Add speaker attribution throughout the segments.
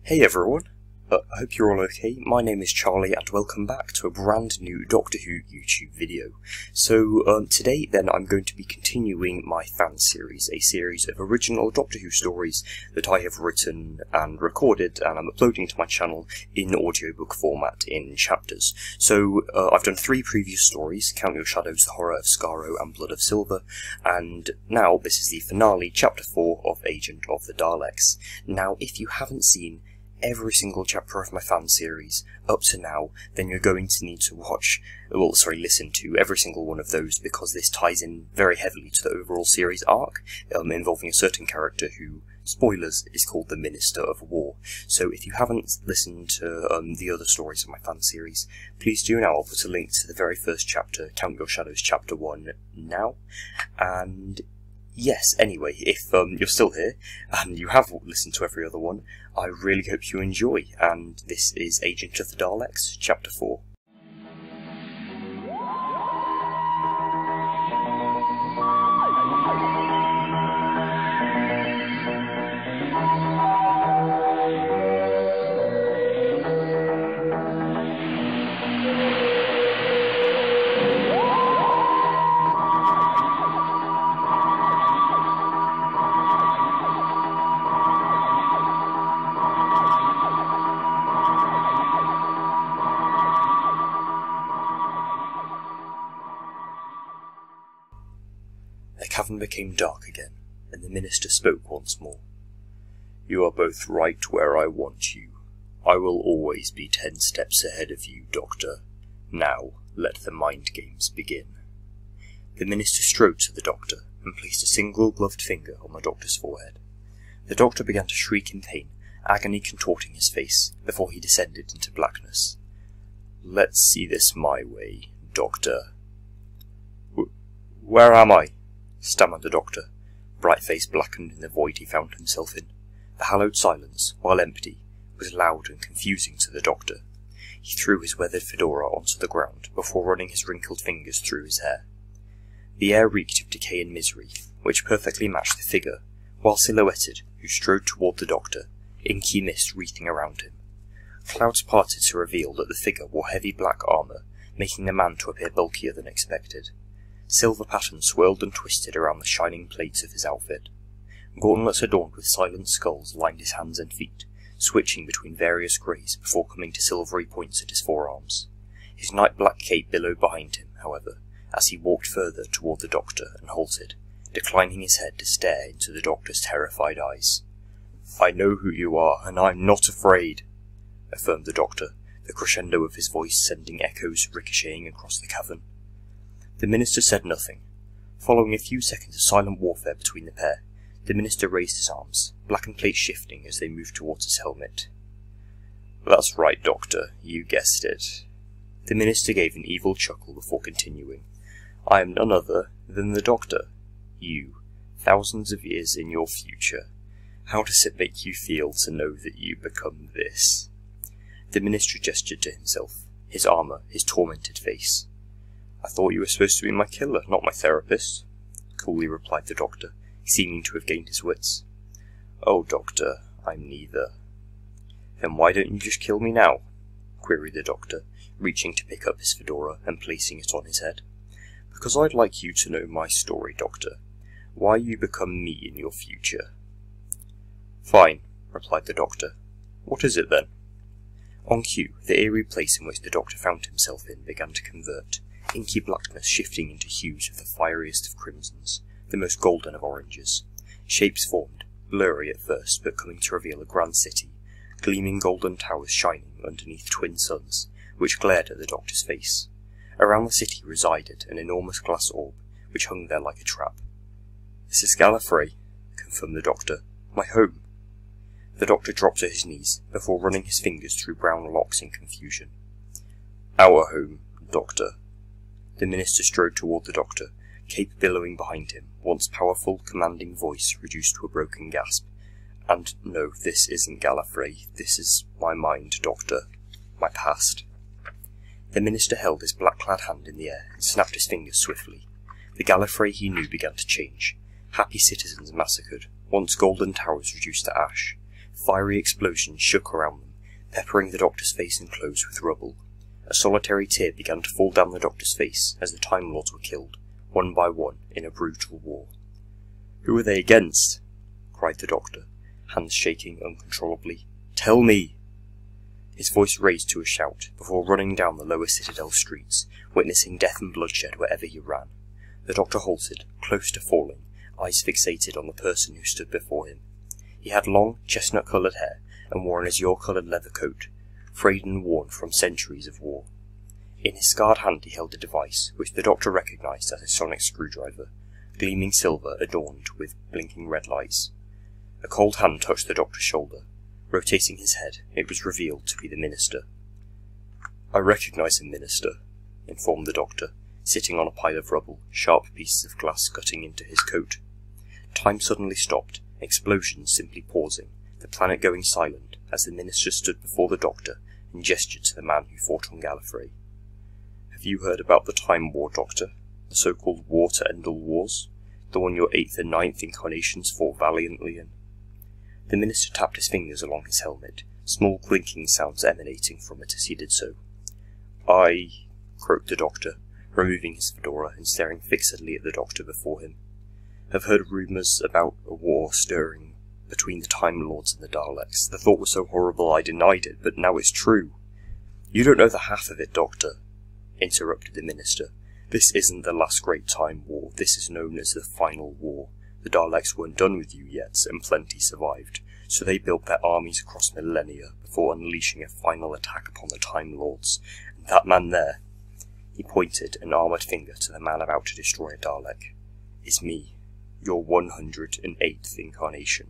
Speaker 1: Hey everyone, I hope you're all okay. My name is Charlie and welcome back to a brand new Doctor Who YouTube video. So today then I'm going to be continuing my fan series, a series of original Doctor Who stories that I have written and recorded and I'm uploading to my channel in audiobook format in chapters. So I've done 3 previous stories, Count Your Shadows, The Horror of Skaro and Blood of Silver, and now this is the finale, chapter 4 of Agent of the Daleks. Now if you haven't seen every single chapter of my fan series up to now, then you're going to need to listen to every single one of those, because this ties in very heavily to the overall series arc, involving a certain character who, spoilers, is called the Minister of War. So if you haven't listened to the other stories of my fan series, please do now. I'll put a link to the very first chapter, Count Your Shadows chapter 1, now. And yes, anyway, if you're still here, and you have listened to every other one, I really hope you enjoy, and this is Agent of the Daleks, Chapter 4. The cavern became dark again, and the minister spoke once more. "You are both right where I want you. I will always be 10 steps ahead of you, Doctor. Now, let the mind games begin." The minister strode to the Doctor, and placed a single gloved finger on the Doctor's forehead. The Doctor began to shriek in pain, agony contorting his face, before he descended into blackness. "Let's see this my way, Doctor." Where am I?" stammered the Doctor, bright face blackened in the void he found himself in. The hallowed silence, while empty, was loud and confusing to the Doctor. He threw his weathered fedora onto the ground before running his wrinkled fingers through his hair. The air reeked of decay and misery, which perfectly matched the figure, while silhouetted, who strode toward the Doctor, inky mist wreathing around him. Clouds parted to reveal that the figure wore heavy black armour, making the man to appear bulkier than expected. Silver patterns swirled and twisted around the shining plates of his outfit. Gauntlets adorned with silent skulls lined his hands and feet, switching between various greys before coming to silvery points at his forearms. His night-black cape billowed behind him, however, as he walked further toward the Doctor and halted, declining his head to stare into the Doctor's terrified eyes. "I know who you are, and I'm not afraid," affirmed the Doctor, the crescendo of his voice sending echoes ricocheting across the cavern. The minister said nothing. Following a few seconds of silent warfare between the pair, the minister raised his arms, blackened plates shifting as they moved towards his helmet. "That's right, Doctor, you guessed it." The minister gave an evil chuckle before continuing. "I am none other than the Doctor. You, thousands of years in your future. How does it make you feel to know that you become this?" The minister gestured to himself, his armour, his tormented face. "I thought you were supposed to be my killer, not my therapist," coolly replied the Doctor, seeming to have gained his wits. "Oh, Doctor, I'm neither." "Then why don't you just kill me now?" queried the Doctor, reaching to pick up his fedora and placing it on his head. "Because I'd like you to know my story, Doctor. Why you become me in your future." "Fine," replied the Doctor. "What is it then?" On cue, the eerie place in which the Doctor found himself in began to convert, inky blackness shifting into hues of the fieriest of crimsons, the most golden of oranges. Shapes formed, blurry at first, but coming to reveal a grand city, gleaming golden towers shining underneath twin suns, which glared at the Doctor's face. Around the city resided an enormous glass orb, which hung there like a trap. "This is Gallifrey," confirmed the Doctor. "My home." The Doctor dropped to his knees, before running his fingers through brown locks in confusion. "Our home, Doctor." The minister strode toward the Doctor, cape billowing behind him, once powerful, commanding voice reduced to a broken gasp. "And no, this isn't Gallifrey. This is my mind, Doctor. My past." The minister held his black-clad hand in the air and snapped his fingers swiftly. The Gallifrey he knew began to change. Happy citizens massacred, once golden towers reduced to ash. Fiery explosions shook around them, peppering the doctor's face and clothes with rubble. A solitary tear began to fall down the doctor's face as the Time Lords were killed, one by one, in a brutal war. "Who are they against?" cried the doctor, hands shaking uncontrollably. "Tell me!" His voice raised to a shout, before running down the lower Citadel streets, witnessing death and bloodshed wherever he ran. The doctor halted, close to falling, eyes fixated on the person who stood before him. He had long, chestnut-coloured hair, and wore an azure-coloured leather coat, frayed and worn from centuries of war. In his scarred hand he held a device, which the doctor recognised as a sonic screwdriver, gleaming silver adorned with blinking red lights. A cold hand touched the doctor's shoulder. Rotating his head, it was revealed to be the minister. "I recognise him, minister," informed the doctor, sitting on a pile of rubble, sharp pieces of glass cutting into his coat. Time suddenly stopped, explosions simply pausing, the planet going silent, as the minister stood before the doctor and gestured to the man who fought on Gallifrey. "Have you heard about the Time War, Doctor? The so-called war to end all wars? The one your 8th and 9th incarnations fought valiantly in?" The minister tapped his fingers along his helmet, small clinking sounds emanating from it as he did so. "I," croaked the doctor, removing his fedora and staring fixedly at the doctor before him, "have heard rumours about a war stirring between the Time Lords and the Daleks. The thought was so horrible I denied it, but now it's true." "You don't know the half of it, Doctor," interrupted the minister. "This isn't the last great Time War. This is known as the Final War. The Daleks weren't done with you yet, and plenty survived, so they built their armies across millennia before unleashing a final attack upon the Time Lords. And that man there," he pointed an armoured finger to the man about to destroy a Dalek, "is me, your 108th incarnation."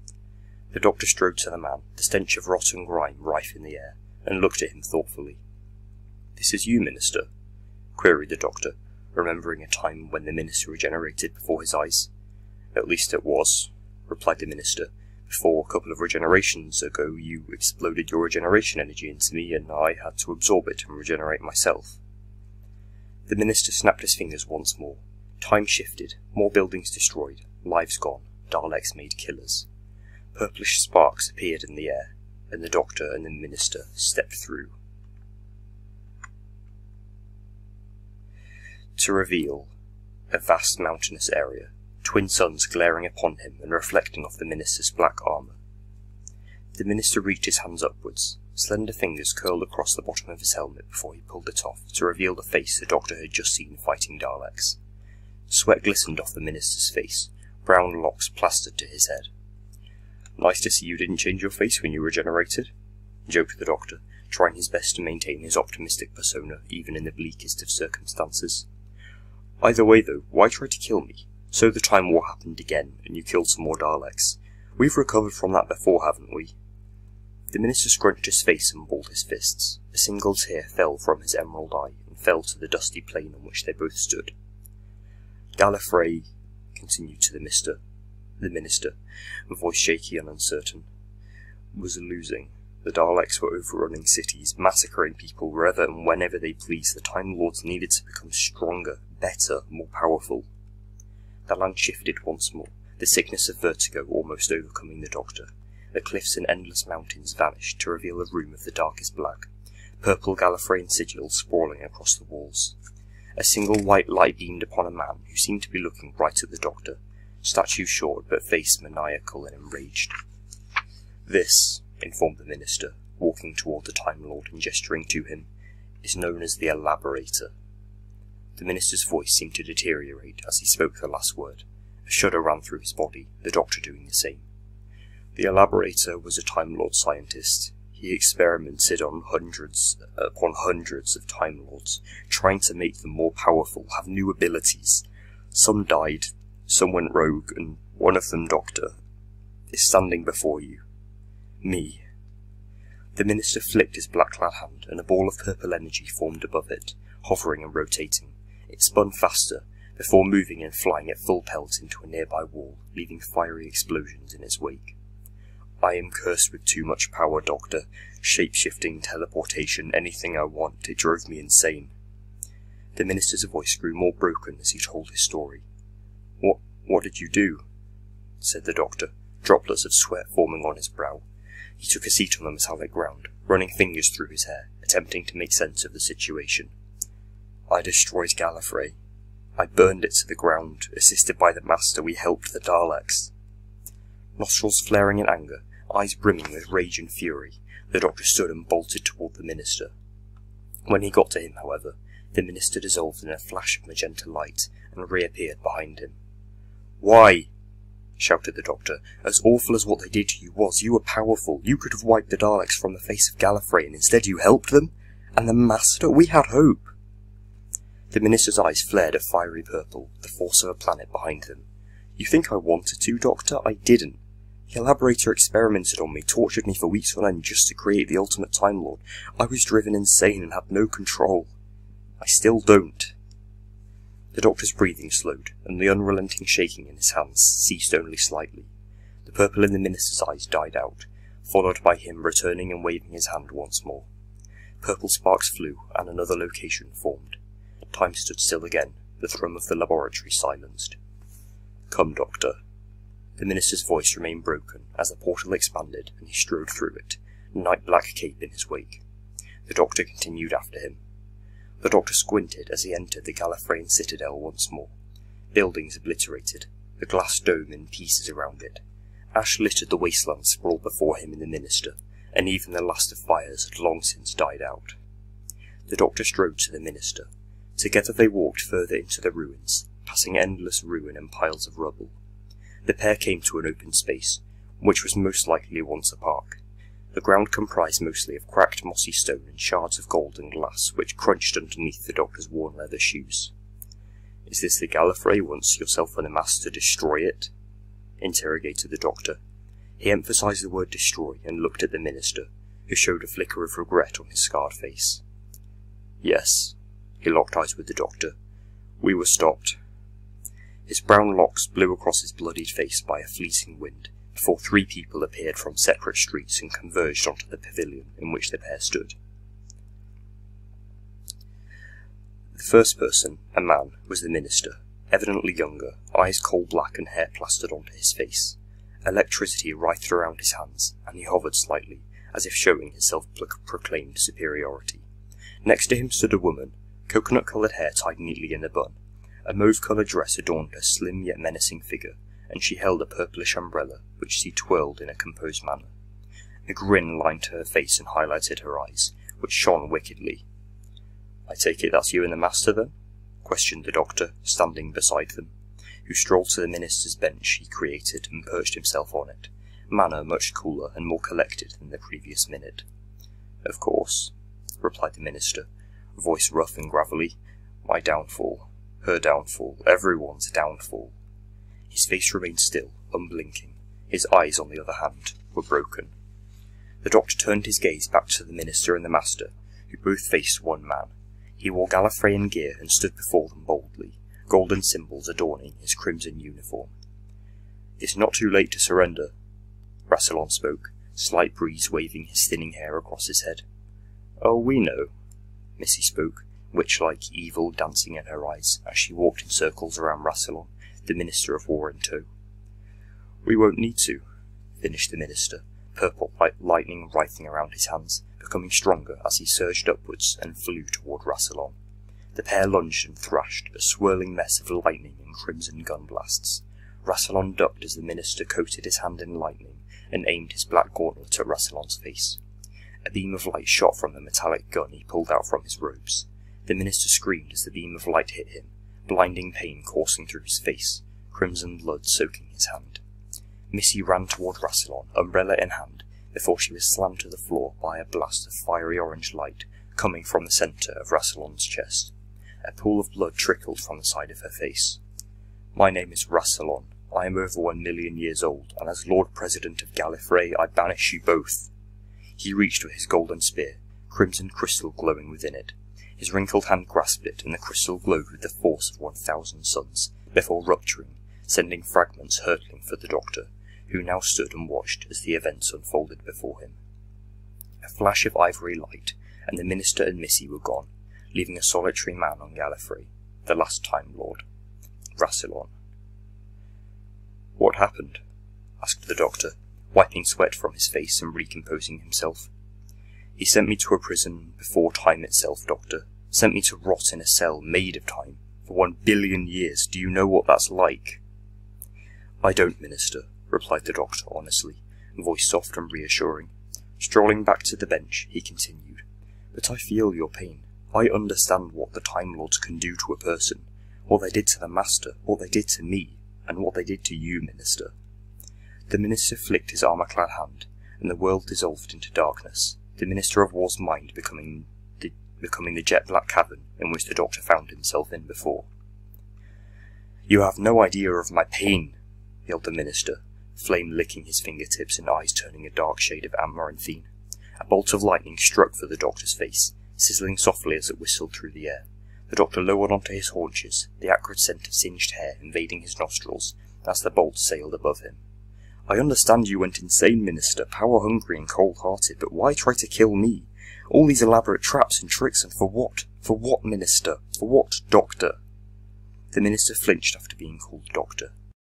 Speaker 1: The doctor strode to the man, the stench of rot and grime rife in the air, and looked at him thoughtfully. "This is you, minister?" queried the doctor, remembering a time when the minister regenerated before his eyes. "At least it was," replied the minister. "Before a couple of regenerations ago you exploded your regeneration energy into me, and I had to absorb it and regenerate myself." The minister snapped his fingers once more. Time shifted, more buildings destroyed, lives gone, Daleks made killers. Purplish sparks appeared in the air, and the doctor and the minister stepped through. To reveal a vast mountainous area, twin suns glaring upon him and reflecting off the minister's black armour. The minister reached his hands upwards. Slender fingers curled across the bottom of his helmet before he pulled it off, to reveal the face the doctor had just seen fighting Daleks. Sweat glistened off the minister's face, brown locks plastered to his head. "Nice to see you didn't change your face when you regenerated," joked the doctor, trying his best to maintain his optimistic persona even in the bleakest of circumstances. "Either way, though, why try to kill me? So the Time War happened again, and you killed some more Daleks. We've recovered from that before, haven't we?" The minister scrunched his face and balled his fists. A single tear fell from his emerald eye and fell to the dusty plain on which they both stood. "Gallifrey," continued to the minister, a voice shaky and uncertain, "was losing. The Daleks were overrunning cities, massacring people wherever and whenever they pleased. The Time Lords needed to become stronger, better, more powerful." The land shifted once more, the sickness of vertigo almost overcoming the doctor. The cliffs and endless mountains vanished to reveal a room of the darkest black, purple Gallifreyan sigils sprawling across the walls. A single white light beamed upon a man who seemed to be looking right at the doctor, statue short but face maniacal and enraged. "This," informed the minister, walking toward the Time Lord and gesturing to him, "is known as the Elaborator." The minister's voice seemed to deteriorate as he spoke the last word. A shudder ran through his body, the doctor doing the same. "The Elaborator was a Time Lord scientist. He experimented on hundreds upon hundreds of Time Lords, trying to make them more powerful, have new abilities. Some died, some went rogue, and one of them, Doctor, is standing before you. Me." The minister flicked his black-clad hand, and a ball of purple energy formed above it, hovering and rotating. It spun faster, before moving and flying at full pelt into a nearby wall, leaving fiery explosions in its wake. "I am cursed with too much power, Doctor. Shape-shifting, teleportation, anything I want. It drove me insane." The minister's voice grew more broken as he told his story. What did you do?" said the doctor, droplets of sweat forming on his brow, He took a seat on the metallic ground, running fingers through his hair, attempting to make sense of the situation. I destroyed Gallifrey. I burned it to the ground. Assisted by the Master, we helped the Daleks. Nostrils flaring in anger, eyes brimming with rage and fury, the Doctor stood and bolted toward the Minister. When he got to him, however, the Minister dissolved in a flash of magenta light and reappeared behind him. "Why?" shouted the Doctor. "As awful as what they did to you was, you were powerful. You could have wiped the Daleks from the face of Gallifrey, and instead you helped them? And the Master? We had hope." The Minister's eyes flared a fiery purple, the force of a planet behind them. "You think I wanted to, Doctor? I didn't. The Elaborator experimented on me, tortured me for weeks on end just to create the ultimate Time Lord. I was driven insane and had no control. I still don't." The Doctor's breathing slowed, and the unrelenting shaking in his hands ceased only slightly. The purple in the Minister's eyes died out, followed by him returning and waving his hand once more. Purple sparks flew, and another location formed. Time stood still again, the thrum of the laboratory silenced. "Come, Doctor." The Minister's voice remained broken as the portal expanded and he strode through it, night-black cape in his wake. The Doctor continued after him. The Doctor squinted as he entered the Gallifreyan citadel once more. Buildings obliterated, the glass dome in pieces around it. Ash littered the wasteland sprawled before him and the Minister, and even the last of fires had long since died out. The Doctor strode to the Minister. Together they walked further into the ruins, passing endless ruin and piles of rubble. The pair came to an open space, which was most likely once a park. The ground comprised mostly of cracked mossy stone and shards of gold and glass which crunched underneath the Doctor's worn leather shoes. "Is this the Gallifrey once yourself and the Master destroy it?" interrogated the Doctor. He emphasised the word destroy and looked at the Minister, who showed a flicker of regret on his scarred face. "Yes." He locked eyes with the Doctor. "We were stopped." His brown locks blew across his bloodied face by a fleeting wind, before three people appeared from separate streets and converged onto the pavilion in which the pair stood. The first person, a man, was the Minister, evidently younger, eyes coal-black and hair plastered onto his face. Electricity writhed around his hands, and he hovered slightly, as if showing his self-proclaimed superiority. Next to him stood a woman, coconut-coloured hair tied neatly in a bun. A mauve-coloured dress adorned her slim yet menacing figure, and she held a purplish umbrella, which she twirled in a composed manner. A grin lined her face and highlighted her eyes, which shone wickedly. "I take it that's you and the Master, then?" questioned the Doctor, standing beside them, who strolled to the Minister's bench he created and perched himself on it, manner much cooler and more collected than the previous minute. "Of course," replied the Minister, voice rough and gravelly. "My downfall. Her downfall. Everyone's downfall." His face remained still, unblinking. His eyes, on the other hand, were broken. The Doctor turned his gaze back to the Minister and the Master, who both faced one man. He wore Gallifreyan gear and stood before them boldly, golden symbols adorning his crimson uniform. "It's not too late to surrender," Rassilon spoke, slight breeze waving his thinning hair across his head. "Oh, we know," Missy spoke, witch-like evil dancing in her eyes as she walked in circles around Rassilon, the Minister of War in tow. "We won't need to," finished the Minister, purple like lightning writhing around his hands, becoming stronger as he surged upwards and flew toward Rassilon. The pair lunged and thrashed, a swirling mess of lightning and crimson gun blasts. Rassilon ducked as the Minister coated his hand in lightning and aimed his black gauntlet at Rassilon's face. A beam of light shot from the metallic gun he pulled out from his robes. The Minister screamed as the beam of light hit him, blinding pain coursing through his face, crimson blood soaking his hand. Missy ran toward Rassilon, umbrella in hand, before she was slammed to the floor by a blast of fiery orange light coming from the centre of Rassilon's chest. A pool of blood trickled from the side of her face. "My name is Rassilon. I am over 1,000,000 years old, and as Lord President of Gallifrey, I banish you both." He reached for his golden spear, crimson crystal glowing within it. His wrinkled hand grasped it, and the crystal glowed with the force of 1,000 suns, before rupturing, sending fragments hurtling for the Doctor, who now stood and watched as the events unfolded before him. A flash of ivory light, and the Minister and Missy were gone, leaving a solitary man on Gallifrey, the last Time Lord, Rassilon. "What happened?" asked the Doctor, wiping sweat from his face and recomposing himself. He sent me to a prison before time itself, Doctor. Sent me to rot in a cell made of time for 1 billion years. Do you know what that's like? I don't, Minister, replied the Doctor honestly, voice soft and reassuring. Strolling back to the bench, he continued, but I feel your pain. I understand what the Time Lords can do to a person, what they did to the Master, what they did to me, and what they did to you, Minister. The Minister flicked his armour-clad hand, and the world dissolved into darkness, the Minister of War's mind becoming the jet-black cavern in which the Doctor found himself in before. You have no idea of my pain, yelled the Minister, flame licking his fingertips and eyes turning a dark shade of amaranthine. A bolt of lightning struck for the Doctor's face, sizzling softly as it whistled through the air. The Doctor lowered onto his haunches, the acrid scent of singed hair invading his nostrils, as the bolt sailed above him. I understand you went insane, Minister, power-hungry and cold-hearted, but why try to kill me? All these elaborate traps and tricks, and for what? For what, Minister? For what, Doctor? The Minister flinched after being called Doctor.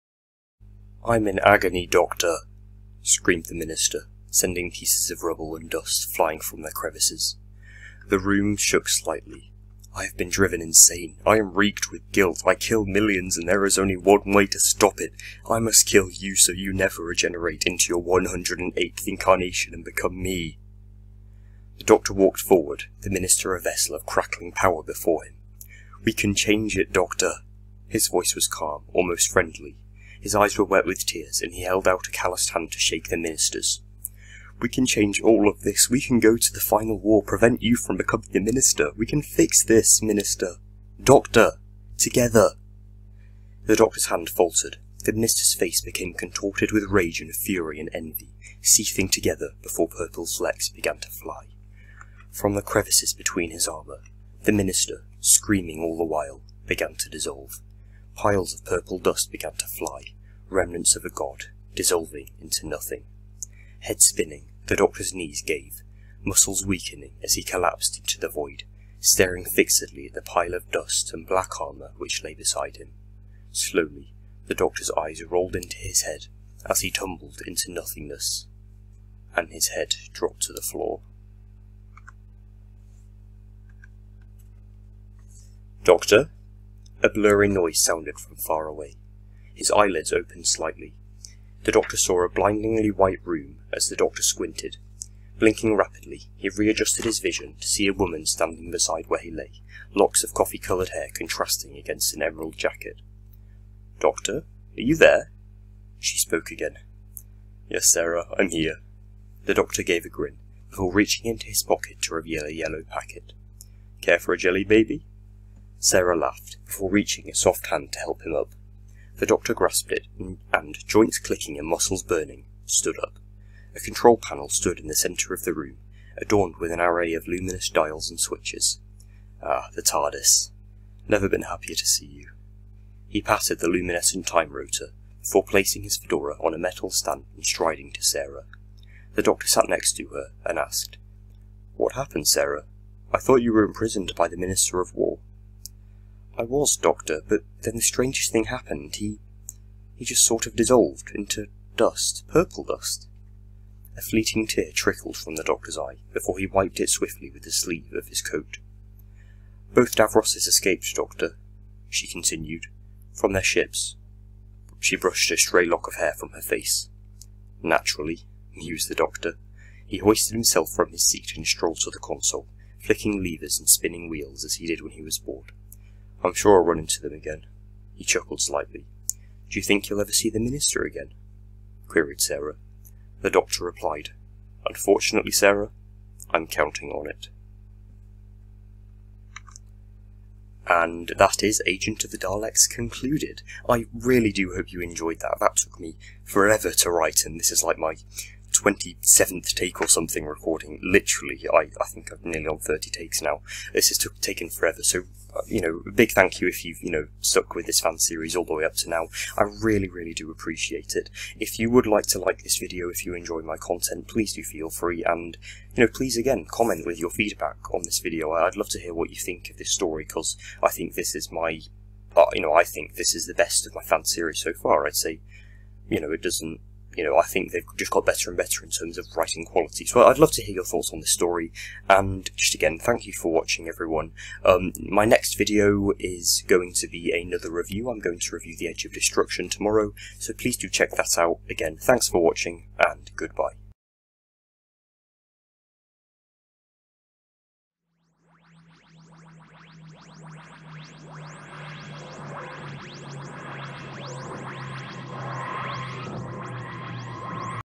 Speaker 1: I'm in agony, Doctor, screamed the Minister, sending pieces of rubble and dust flying from their crevices. The room shook slightly. I have been driven insane. I am reeked with guilt. I kill millions, and there is only one way to stop it. I must kill you so you never regenerate into your 108th incarnation and become me. The Doctor walked forward, the Minister a vessel of crackling power before him. We can change it, Doctor. His voice was calm, almost friendly. His eyes were wet with tears, and he held out a calloused hand to shake the Minister's. We can change all of this. We can go to the final war, prevent you from becoming a Minister. We can fix this, Minister. Doctor! Together! The Doctor's hand faltered. The Minister's face became contorted with rage and fury and envy, seething together before purple flecks began to fly. From the crevices between his armour, the Minister, screaming all the while, began to dissolve. Piles of purple dust began to fly, remnants of a god, dissolving into nothing. Head spinning, the Doctor's knees gave, muscles weakening as he collapsed into the void, staring fixedly at the pile of dust and black armour which lay beside him. Slowly, the Doctor's eyes rolled into his head as he tumbled into nothingness, and his head dropped to the floor. Doctor? A blurry noise sounded from far away. His eyelids opened slightly. The Doctor saw a blindingly white room as the Doctor squinted. Blinking rapidly, he readjusted his vision to see a woman standing beside where he lay, locks of coffee-coloured hair contrasting against an emerald jacket. Doctor, are you there? She spoke again. Yes, Sarah, I'm here. The Doctor gave a grin, before reaching into his pocket to reveal a yellow packet. Care for a jelly baby? Sarah laughed, before reaching a soft hand to help him up. The Doctor grasped it, and, joints clicking and muscles burning, stood up. A control panel stood in the centre of the room, adorned with an array of luminous dials and switches. Ah, the TARDIS. Never been happier to see you. He patted the luminescent time rotor, before placing his fedora on a metal stand and striding to Sarah. The Doctor sat next to her, and asked, What happened, Sarah? I thought you were imprisoned by the Minister of War. I was, Doctor, but then the strangest thing happened. He just sort of dissolved into dust, purple dust. A fleeting tear trickled from the Doctor's eye, before he wiped it swiftly with the sleeve of his coat. Both Davroses escaped, Doctor, she continued, from their ships. She brushed a stray lock of hair from her face. Naturally, mused the Doctor. He hoisted himself from his seat and strolled to the console, flicking levers and spinning wheels as he did when he was bored. I'm sure I'll run into them again. He chuckled slightly. Do you think you'll ever see the Minister again? Queried Sarah. The Doctor replied, Unfortunately, Sarah, I'm counting on it. And that is Agent of the Daleks concluded. I really do hope you enjoyed that. That took me forever to write, and this is like my 27th take or something recording. Literally, I think I've nearly on 30 takes now. This has taken forever, so, a big thank you if you've, stuck with this fan series all the way up to now. I really, really do appreciate it. If you would like to like this video, if you enjoy my content, please do feel free, and, please again, comment with your feedback on this video. I'd love to hear what you think of this story, because I think this is my, I think this is the best of my fan series so far. I'd say, it you know, I think they've just got better and better in terms of writing quality. So I'd love to hear your thoughts on this story, and just again, thank you for watching, everyone. My next video is going to be another review. I'm going to review The Edge of Destruction tomorrow, so please do check that out. Again, thanks for watching, and goodbye.